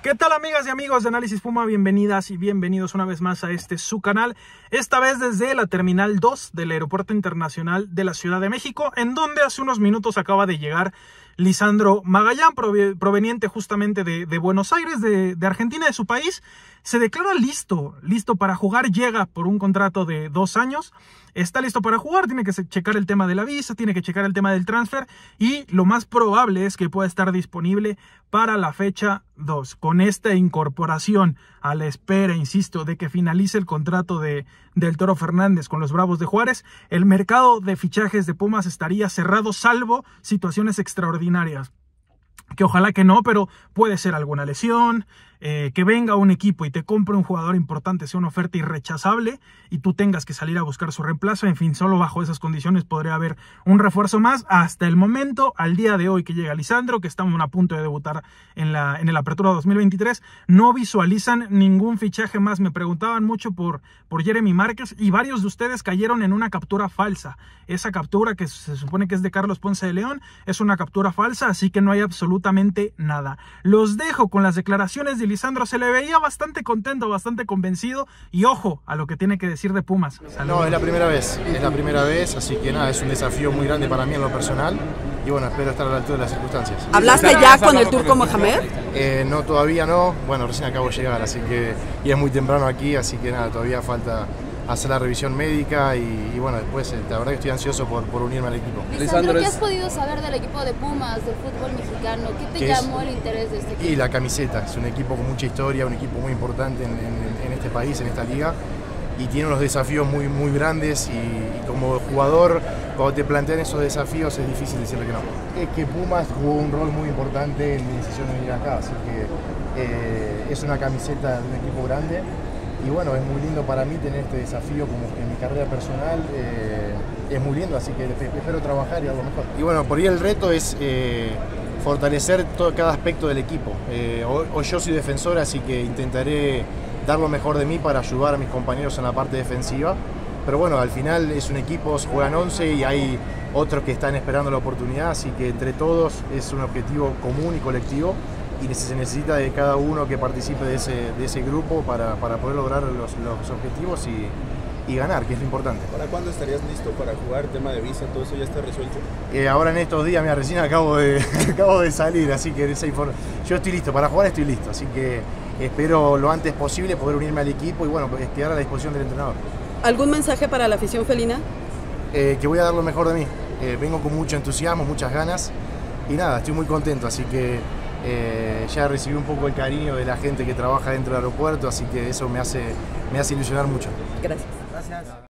¿Qué tal, amigas y amigos de Análisis Puma? Bienvenidas y bienvenidos una vez más a su canal, esta vez desde la Terminal 2 del Aeropuerto Internacional de la Ciudad de México, en donde hace unos minutos acaba de llegar Lisandro Magallán, proveniente justamente de Buenos Aires, de Argentina, de su país. Se declara listo para jugar, llega por un contrato de 2 años, está listo para jugar, tiene que checar el tema de la visa, tiene que checar el tema del transfer y lo más probable es que pueda estar disponible para la fecha 2. Con esta incorporación a la espera, insisto, de que finalice el contrato del Toro Fernández con los Bravos de Juárez, el mercado de fichajes de Pumas estaría cerrado, salvo situaciones extraordinarias. Que ojalá que no, pero puede ser alguna lesión, que venga un equipo y te compre un jugador importante, sea una oferta irrechazable y tú tengas que salir a buscar su reemplazo. En fin, solo bajo esas condiciones podría haber un refuerzo más. Hasta el momento, al día de hoy que llega Lisandro, que estamos a punto de debutar en el Apertura 2023, no visualizan ningún fichaje más. Me preguntaban mucho por Jeremy Márquez y varios de ustedes cayeron en una captura falsa. Esa captura, que se supone que es de Carlos Ponce de León, es una captura falsa, así que no hay absolutamente nada. Los dejo con las declaraciones de Lisandro. Se le veía bastante contento, bastante convencido, y ojo a lo que tiene que decir de Pumas. No, es la primera vez, así que nada, es un desafío muy grande para mí en lo personal y bueno, espero estar a la altura de las circunstancias. ¿Hablaste ya con el turco Mohamed? No, todavía no, bueno, recién acabo de llegar, así que y es muy temprano aquí, así que nada, todavía falta hacer la revisión médica y bueno, después la verdad que estoy ansioso por unirme al equipo. Lisandro, ¿qué has podido saber del equipo de Pumas, del fútbol mexicano? ¿Qué te llamó el interés de este equipo? Y la camiseta, es un equipo con mucha historia, un equipo muy importante en este país, en esta liga, y tiene unos desafíos muy grandes y como jugador, cuando te plantean esos desafíos es difícil decirle que no. Es que Pumas jugó un rol muy importante en mi decisión de venir acá, así que es una camiseta de un equipo grande. Y bueno, es muy lindo para mí tener este desafío como en mi carrera personal, es muy lindo, así que espero trabajar y algo mejor. Y bueno, por ahí el reto es fortalecer cada aspecto del equipo. Hoy yo soy defensor, así que intentaré dar lo mejor de mí para ayudar a mis compañeros en la parte defensiva. Pero bueno, al final es un equipo, juegan 11 y hay otros que están esperando la oportunidad, así que entre todos es un objetivo común y colectivo. Y se necesita de cada uno que participe de ese grupo para poder lograr los objetivos y ganar, que es lo importante. ¿Para cuándo estarías listo para jugar? ¿Tema de visa, todo eso ya está resuelto? Ahora en estos días, mira, recién acabo de salir, así que yo estoy listo, para jugar estoy listo, así que espero lo antes posible poder unirme al equipo y bueno, quedar a la disposición del entrenador. ¿Algún mensaje para la afición felina? Que voy a dar lo mejor de mí, vengo con mucho entusiasmo, muchas ganas y nada, estoy muy contento, así que ya recibí un poco el cariño de la gente que trabaja dentro del aeropuerto, así que eso me hace ilusionar mucho. Gracias.